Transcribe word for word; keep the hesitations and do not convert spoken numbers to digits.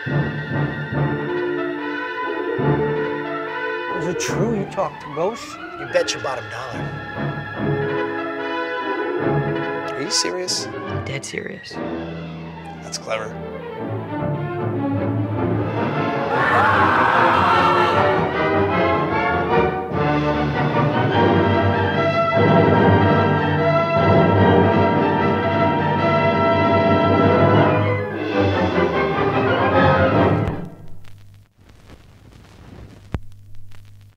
Is it true you talk to ghosts? You bet your bottom dollar. Are you serious? I'm dead serious. That's clever.